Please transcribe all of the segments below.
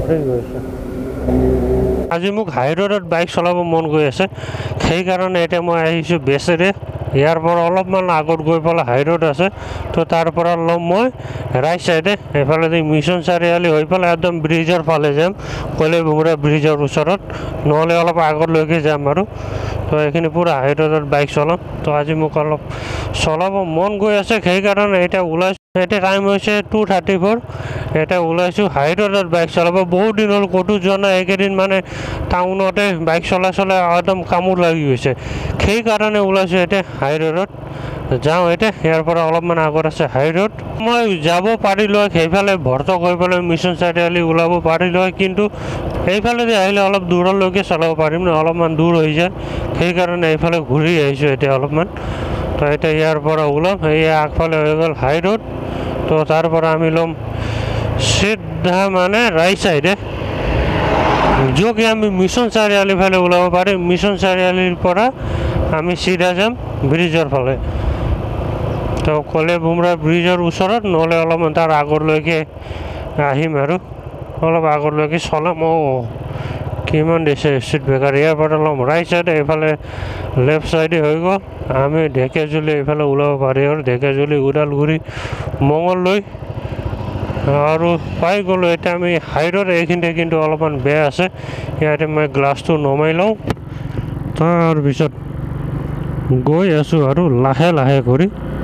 হৈ গৈছে আজি মোক হাই ৰোডত বাইক চলাব মন গৈ আছে সেইকাৰণে এতিয়া মই আহিছোঁ বেচেৰে ইয়াৰ পৰা অলপমান আগত গৈ পেলাই হাই ৰোড আছে তো তাৰ পৰা ল'ম মই ৰাইট চাইডে এইফালেদি মিছন চাৰিআলি হৈ পেলাই একদম ব্ৰিজৰ ফালে যাম কলে ভুমৰা ব্ৰিজৰ ওচৰত নহ'লে অলপ আগলৈকে যাম আৰু তো এইখিনি পুৰা হাই ৰোডত বাইক চলাম তো আজি মোক অলপ চলাব মন গৈ আছে সেইকাৰণে এতিয়া ওলাইছোঁ এতিয়া টাইম হৈছে 2:34 এতিয়া ওলাইছোঁ হাই ৰোডত বাইক চলাব বহুত দিন হ'ল ক'তো যোৱা নাই এইকেইদিন মানে টাউনতে বাইক চলাই একদম কামোৰ লাগি গৈছে সেইকাৰণে ওলাইছোঁ এতিয়া হাই ৰোডত যাওঁ এতিয়া ইয়াৰ পৰা অলপমান আগত আছে হাই ৰোড মই যাব পাৰিলোঁ সেইফালে ভৰ্তক হৈ পেলাই মিছন চাৰিআলি ওলাব পাৰিলোঁ কিন্তু এইফালেদি আহিলে অলপ দূৰলৈকে চলাব পাৰিম ন অলপমান দূৰ হৈ যায় সেইকাৰণে এইফালে ঘূৰি আহিছোঁ এতিয়া অলপমান তো এতিয়া ইয়াৰ পৰা ওলাম এই আগফালে হৈ গ'ল হাই ৰোড তো তাৰ পৰা আমি ল'ম চিধা মানে ৰাইট চাইডে जो कि আমি মিছন চাৰিআলি ফালে ওলাব পাৰিম মিছন চাৰিআলিৰ পৰা আমি চিধা যাম ব্ৰিজৰ ফালে তো কলে ভুমৰা ব্ৰিজৰ ওচৰত নহ'লে অলপমান তাৰ আগলৈকে আহিম আৰু অলপ আগলৈকে চলাম কিমান দিছে স্পীড ব্ৰেকাৰ ইয়াৰ পৰা ল'ম ৰাইট চাইডে এইফালে লেফ্ট চাইডে হৈ গ'ল আমি ঢেকীয়াজুলি এইফালে ওলাব পাৰি আৰু ঢেকীয়াজুলি ওদালগুৰি মঙলদৈ আৰু পাই গ'লোঁ এতিয়া আমি হাই ৰোড এইখিনিতে কিন্তু অলপমান বেয়া আছে ইয়াতে মই গ্লাছটো নমাই লওঁ তাৰপিছত গৈ আছোঁ আৰু লাহে লাহে কৰি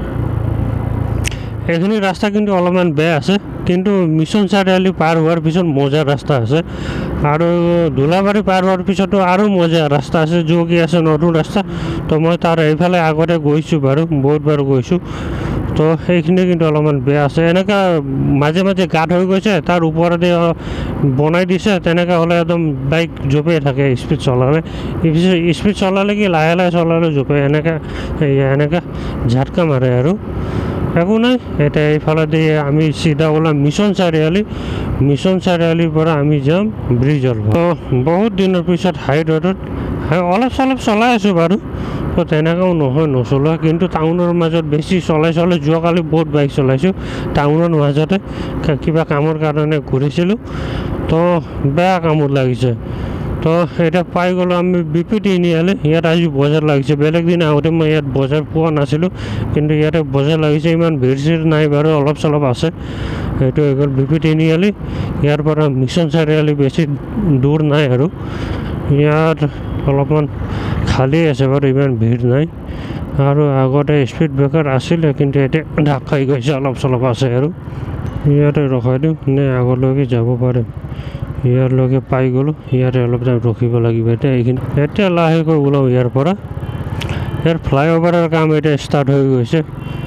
এইখিনি ৰাস্তা কিন্তু অলপমান বেয়া আছে কিন্তু মিছন চাৰিআলি পাৰ হোৱাৰ পিছত মজা ৰাস্তা আছে আৰু ধুলাবাৰী পাৰ হোৱাৰ পিছতো আৰু মজা ৰাস্তা আছে যোগী আছে নতুন ৰাস্তা তো মই তাৰ এইফালে আগতে গৈছোঁ বাৰু বহুতবাৰ গৈছোঁ তো সেইখিনি কিন্তু অলপমান বেয়া আছে এনেকুৱা মাজে মাজে গাঁত হৈ গৈছে তাৰ ওপৰতে বনাই দিছে তেনেকৈ হ'লে একদম বাইক জঁপিয়াই থাকে স্পীড চলালে স্পীড চলালে কি লাহে লাহে চলালে জঁপিয়াই এনেকৈ ঝাটকা মাৰে আৰু একো নাই এতিয়া এইফালেদি আমি চিধা ওলাম মিছন চাৰিআলিৰ পৰা আমি যাম ব্ৰিজৰ তো বহুত দিনৰ পিছত হাই ৰোডত অলপ চলপ চলাই আছোঁ বাৰু তো তেনেকৈও নহয় নচলোৱা কিন্তু টাউনৰ মাজত বেছি চলাই যোৱাকালি বহুত বাইক চলাইছোঁ টাউনৰ মাজতে কিবা কামৰ কাৰণে ঘূৰিছিলোঁ তো বেয়া কামত লাগিছে তো এতিয়া পাই গ'লোঁ আমি BP তিনিআলি ইয়াত আজি বজাৰ লাগিছে বেলেগ দিন আগতে মই ইয়াত বজাৰ পোৱা নাছিলোঁ কিন্তু ইয়াতে বজাৰ লাগিছে ইমান ভিৰ চিৰ নাই বাৰু অলপ চলপ আছে এইটো হৈ গ'ল BP তিনিআলি ইয়াৰ পৰা মিছন চাৰিআলি বেছি দূৰ নাই আৰু ইয়াত অলপমান খালী আছে বাৰু ইমান ভিৰ নাই আৰু আগতে স্পীড ব্ৰেকাৰ আছিলে কিন্তু এতিয়া ঢাক খাই গৈছে অলপ চলপ আছে আৰু ইয়াতে ৰখাই দিওঁ নে আগলৈকে যাব পাৰে ইয়াৰলৈকে পাই গ'লোঁ ইয়াতে অলপ টাইম ৰখিব লাগিব এতিয়া লাহেকৈ ওলাওঁ ইয়াৰ পৰা ইয়াৰ ফ্লাইঅভাৰৰ কাম এতিয়া ষ্টাৰ্ট হৈ গৈছে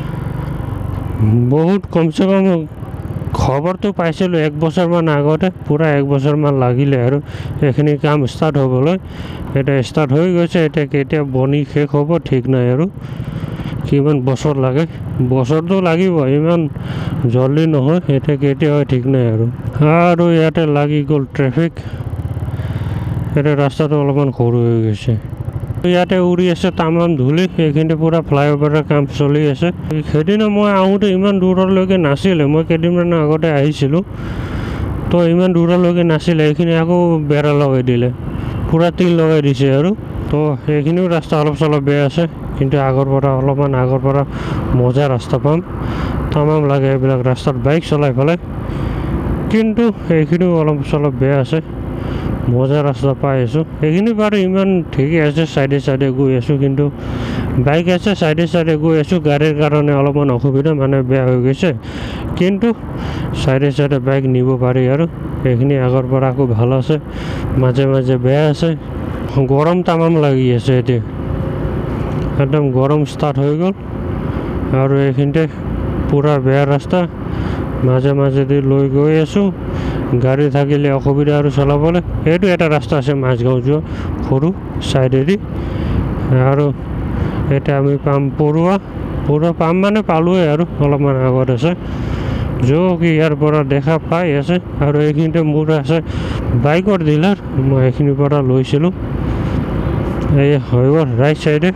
বহুত কমচে কম খবৰটো পাইছিলোঁ 1 বছৰমান আগতে পূৰা 1 বছৰমান লাগিলে আৰু এইখিনি কাম ষ্টাৰ্ট হ'বলৈ এতিয়া ষ্টাৰ্ট হৈ গৈছে এতিয়া কেতিয়া বনি শেষ হ'ব ঠিক নাই আৰু কিমান বছৰ লাগে বছৰটো লাগিব ইমান জলদি নহয় এতিয়া কেতিয়া হয় ঠিক নাই আৰু ইয়াতে লাগি গ'ল ট্ৰেফিক এতিয়া ৰাস্তাটো অলপমান সৰু হৈ গৈছে ইয়াতে উৰি আছে তামাম ধূলি এইখিনিতে পূৰা ফ্লাইঅভাৰৰ কাম চলি আছে সেইদিনা মই আহোঁতে ইমান দূৰলৈকে নাছিলে মই কেইদিনমান আগতে আহিছিলোঁ তো ইমান দূৰলৈকে নাছিলে এইখিনি আকৌ বেৰা লগাই দিলে পূৰা তিল লগাই দিছে আৰু তো এইখিনিও ৰাস্তা অলপ চলপ বেয়া আছে কিন্তু অলপমান আগৰ পৰা মজা ৰাস্তা পাম তামাম লাগে এইবিলাক ৰাস্তাত বাইক চলাই পেলাই কিন্তু এইখিনিও অলপ চলপ বেয়া আছে মজা ৰাস্তা পাই আছোঁ এইখিনি বাৰু ইমান ঠিকেই আছে চাইডে গৈ আছোঁ কিন্তু বাইক আছে চাইডে গৈ আছোঁ গাড়ীৰ কাৰণে অলপমান অসুবিধা মানে বেয়া হৈ গৈছে কিন্তু চাইডে বাইক নিব পাৰি আৰু এইখিনি আগৰ পৰা আকৌ ভাল আছে মাজে মাজে বেয়া আছে গৰম তামাম লাগি আছে এতিয়া একদম গৰম ষ্টাৰ্ট হৈ গ'ল আৰু এইখিনিতে পূৰা বেয়া ৰাস্তা মাজে মাজেদি লৈ গৈ আছোঁ গাড়ী থাকিলে অসুবিধা আৰু চলাবলৈ এইটো এটা ৰাস্তা আছে মাজগাঁও যোৱা সৰু চাইডেদি আৰু এতিয়া আমি পাম পৰুৱা পাম মানে পালোৱে আৰু অলপমান আগত আছে কি ইয়াৰ পৰা দেখা পাই আছে আৰু এইখিনিতে মোৰ আছে বাইকৰ ডিলাৰ মই এইখিনিৰ পৰা লৈছিলোঁ এই হৈ গ'ল ৰাইট চাইডে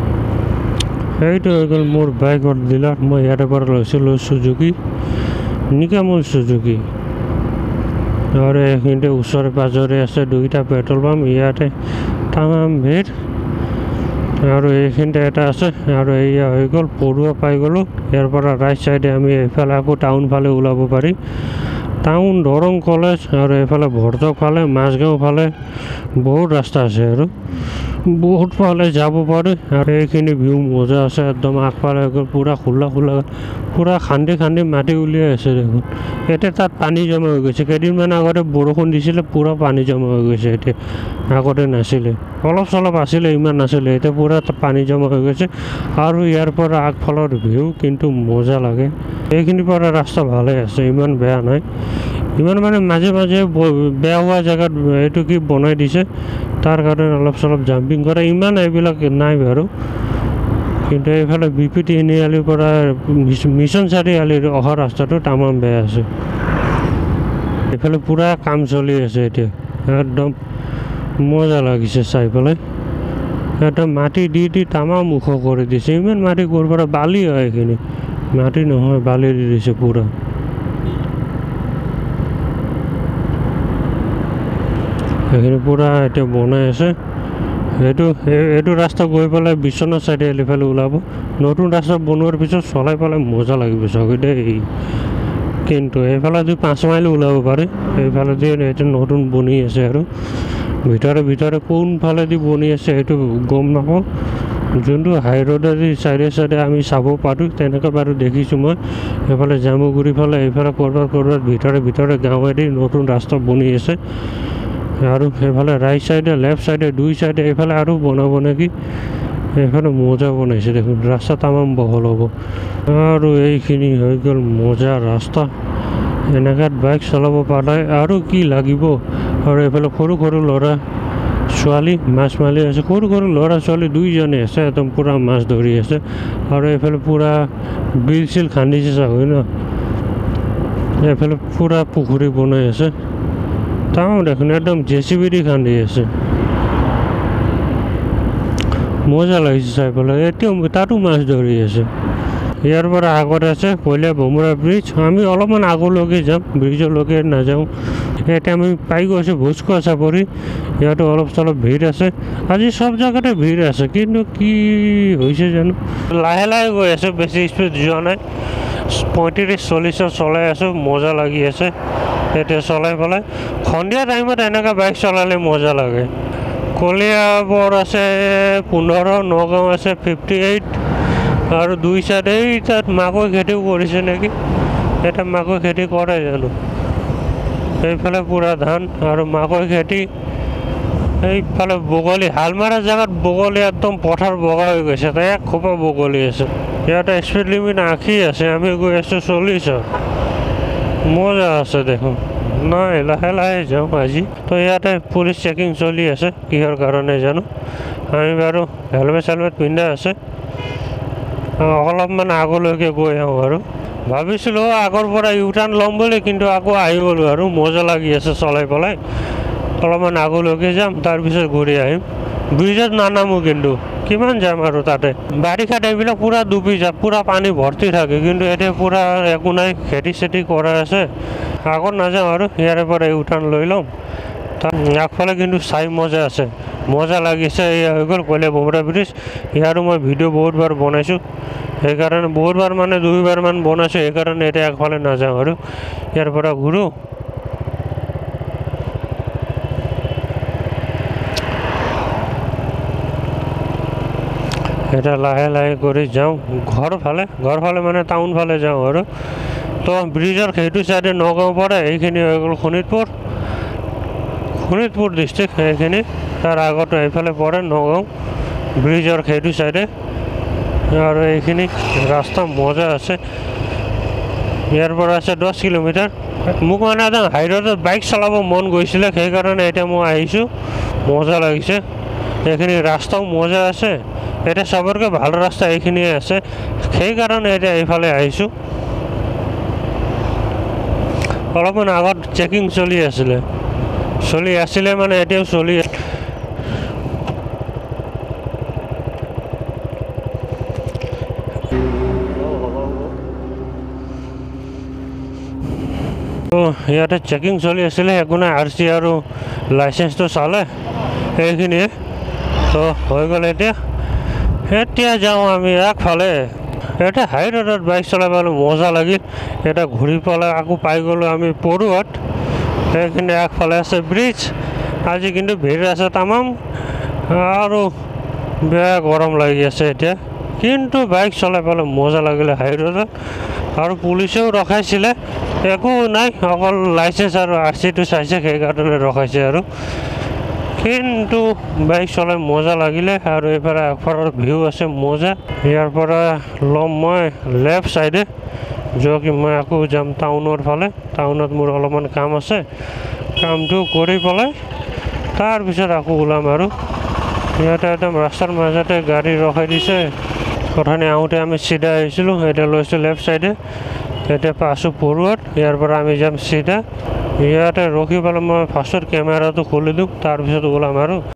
এইটো হৈ গ'ল মোৰ বাইকৰ ডিলাৰ মই ইয়াৰে পৰা লৈছিলোঁ চুজুকি নিকামল সুজুকি আৰু এইখিনিতে ওচৰে পাজৰে আছে দুইটা পেট্ৰল পাম্প ইয়াতে তামাম ভিৰ আৰু এইখিনিতে এটা আছে আৰু এয়া হৈ গ'ল পৰুৱা পাই গ'লোঁ ইয়াৰ পৰা ৰাইট চাইডে আমি এইফালে আকৌ টাউন ফালে ওলাব পাৰি টাউন দৰং কলেজ আৰু এইফালে ভৰতক ফালে মাজগাঁও ফালে বহুত ৰাস্তা আছে আৰু বহুত ফালে যাব পাৰি আৰু এইখিনি ভিউ মজা আছে একদম আগফালে হৈ গ'ল পূৰা খোলা পূৰা খান্দি মাটি উলিয়াই আছে দেখোন এতিয়া তাত পানী জমা হৈ গৈছে কেইদিনমান আগতে বৰষুণ দিছিলে পূৰা পানী জমা হৈ গৈছে এতিয়া আগতে নাছিলে অলপ চলপ আছিলে ইমান নাছিলে এতিয়া পূৰা পানী জমা হৈ গৈছে আৰু ইয়াৰ পৰা আগফালৰ ভিউ কিন্তু মজা লাগে এইখিনিৰ পৰা ৰাস্তা ভালে আছে ইমান বেয়া নাই ইমান মানে মাজে বেয়া হোৱা জেগাত এইটো কি বনাই দিছে তাৰ কাৰণে অলপ চলপ জাম্পিং কৰে ইমান এইবিলাক নাই বাৰু কিন্তু এইফালে BP তিনিআলিৰ পৰা মিছন চাৰিআলিৰ অহা ৰাস্তাটো তামাম বেয়া আছে এইফালে পূৰা কাম চলি আছে এতিয়া একদম মজা লাগিছে চাই পেলাই একদম মাটি দি তামাম ওখ কৰি দিছে ইমান মাটি ক'ৰ পৰা বালি হয় এইখিনি মাটি নহয় বালি দি দিছে পূৰা এইখিনি পূৰা এতিয়া বনাই আছে এইটো ৰাস্তা গৈ পেলাই বিশ্বনাথ চাৰিআলি ফালে ওলাব নতুন ৰাস্তা বনোৱাৰ পিছত চলাই পেলাই মজা লাগিব চাগে দেই কিন্তু এইফালেদি 5 মাইল ওলাব পাৰে এইফালেদি এতিয়া নতুন বনি আছে আৰু ভিতৰে কোনফালেদি বনি আছে সেইটো গম নাপাওঁ যোনটো হাই ৰোডেদি চাইডে আমি চাব পাৰোঁ তেনেকৈ বাৰু দেখিছোঁ মই এইফালে জামুগুৰি ফালে এইফালে ক'ৰবাত ভিতৰে গাঁৱেদি নতুন ৰাস্তা বনি আছে আৰু সেইফালে ৰাইট চাইডে লেফ্ট চাইডে দুই চাইডে এইফালে আৰু বনাব নেকি এইফালে মজা বনাইছে দেখোন ৰাস্তা তামাম বহল হ'ব আৰু এইখিনি হৈ গ'ল মজা ৰাস্তা এনেকুৱাত বাইক চলাব পাৰে আৰু কি লাগিব আৰু এইফালে সৰু ল'ৰা ছোৱালী মাছ মাৰি আছে সৰু ল'ৰা ছোৱালী দুইজনে আছে একদম পূৰা মাছ ধৰি আছে আৰু এইফালে পূৰা বিল চিল খান্দিছে চাগৈ ন এইফালে পূৰা পুখুৰী বনাই আছে তাও দেখোন একদম JCB দি খান্দি আছে মজা লাগিছে চাই পেলাই এতিয়াও তাতো মাছ ধৰি আছে ইয়াৰ পৰা আগত আছে কয়লা ভমৰা ব্ৰিজ আমি অলপমান আগলৈকে যাম ব্ৰিজলৈকে নাযাওঁ এতিয়া আমি পাই গৈছোঁ ভোজখোৱা চাপৰি ইয়াতো অলপ চলপ ভিৰ আছে আজি চব জেগাতে ভিৰ আছে কিন্তু কি হৈছে জানো লাহে গৈ আছে বেছি স্পীড যোৱা নাই 35-40 চলাই আছোঁ মজা লাগি আছে এতিয়া চলাই পেলাই সন্ধিয়া টাইমত এনেকুৱা বাইক চলালে মজা লাগে কলিয়াবৰ আছে 15 নগাঁও আছে 58 আৰু দুই চাইডে তাত মাকৈ খেতিও কৰিছে নেকি এটা মাকৈ খেতি কৰে জানো এইফালে পূৰা ধান আৰু মাকৈ খেতি এইফালে বগলী হাল মৰা জেগাত বগলী একদম পথাৰ বগা হৈ গৈছে তাই এক খোপা বগলী আছে ইয়াতে স্পীড লিমিট 80 আছে আমি গৈ আছোঁ 40 মজা আছে দেখোন নাই লাহে যাওঁ আজি তো ইয়াতে পুলিচ চেকিং চলি আছে কিহৰ কাৰণে জানো আমি বাৰু হেলমেট পিন্ধা আছে অলপমান আগলৈকে গৈ আহোঁ আৰু ভাবিছিলোঁ আগৰ পৰা ইউটাৰ্ণ ল'ম বুলি কিন্তু আকৌ আহি গ'লোঁ আৰু মজা লাগি আছে চলাই পেলাই অলপমান আগলৈকে যাম তাৰপিছত ঘূৰি আহিম ব্ৰিজত নানামো কিন্তু কিমান যাম আৰু তাতে বাৰিষা টাইমবিলাক পূৰা ডুবি যায় পূৰা পানী ভৰ্তি থাকে কিন্তু এতিয়া পূৰা একো নাই খেতি চেতি কৰা আছে আগত নাযাওঁ আৰু ইয়াৰে পৰা ইউটাৰ্ণ লৈ ল'ম তাত আগফালে কিন্তু চাই মজা আছে মজা লাগিছে এয়া হৈ গ'ল কয়লা ভমৰা ব্ৰিজ ইয়াৰো মই ভিডিঅ' বহুতবাৰ বনাইছোঁ সেইকাৰণে বহুতবাৰ মানে 2বাৰ মান বনাইছোঁ সেইকাৰণে এতিয়া আগফালে নাযাওঁ আৰু ইয়াৰ পৰা ঘূৰোঁ এটা লাহে কৰি যাওঁ ঘৰ ফালে মানে টাউন ফালে যাওঁ আৰু তো ব্ৰিজৰ সেইটো চাইডে নগাঁও পৰে এইখিনি হৈ গ'ল শোণিতপুৰ ডিষ্ট্ৰিক্ট এইখিনি তাৰ আগত এইফালে পৰে নগাঁও ব্ৰিজৰ সেইটো চাইডে আৰু এইখিনি ৰাস্তা মজা আছে ইয়াৰ পৰা আছে 10 কিলোমিটাৰ মোক মানে একদম হাই ৰোডত বাইক চলাব মন গৈছিলে সেইকাৰণে এতিয়া মই আহিছোঁ মজা লাগিছে এইখিনি ৰাস্তাও মজা আছে এটা সবৰকে ভাল ৰাস্তা এইখিনিয়ে আছে সেইকাৰণে এতিয়া এইফালে আহিছোঁ অলপমান আগত চেকিং চলি আছিলে মানে এতিয়াও চলি ইয়াতে চেকিং চলি আছিলে একো নাই RC আৰু লাইচেন্সটো চালে এইখিনিয়ে তো হৈ গ'ল এতিয়া যাওঁ আমি একফালে এটা হাই ৰোডত বাইক চলাবলৈ মজা লাগিল এটা ঘূৰি পেলাই আকৌ পাই গ'লোঁ আমি পৰুৱাত এইখিনি একফালে আছে ব্ৰিজ আজি কিন্তু ভিৰ আছে তামাম আৰু বেয়া গৰম লাগি আছে এতিয়া কিন্তু বাইক চলাই পেলাই মজা লাগিলে হাই ৰোডত আৰু পুলিচেও ৰখাইছিলে একো নাই অকল লাইচেন্স আৰু RCটো চাইছে সেইকাৰণে ৰখাইছে আৰু কিন্তু বাইক চলাই মজা লাগিলে আৰু এইফালে আগফালৰ ভিউ আছে মজা ইয়াৰ পৰা ল'ম মই লেফ্ট চাইডে য'কি মই আকৌ যাম টাউনৰ ফালে টাউনত মোৰ অলপমান কাম আছে কামটো কৰি পেলাই তাৰপিছত আকৌ ওলাম আৰু ইয়াতে একদম ৰাস্তাৰ মাজতে গাড়ী ৰখাই দিছে কথানি আহোঁতে আমি চিধা আহিছিলোঁ এতিয়া লৈছোঁ লেফ্ট চাইডে এতিয়া পাইছোঁ পৰুৱাত ইয়াৰ পৰা আমি যাম চিধা ইয়াতে ৰখি পেলাই মই ফাৰ্ষ্টত কেমেৰাটো খুলি দিওঁ তাৰপিছত ওলাম আৰু